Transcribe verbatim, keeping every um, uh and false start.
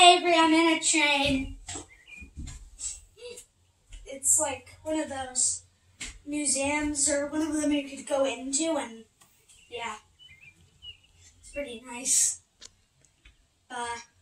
Avery, I'm in a train. It's like one of those museums or one of them you could go into, and yeah, it's pretty nice. Uh,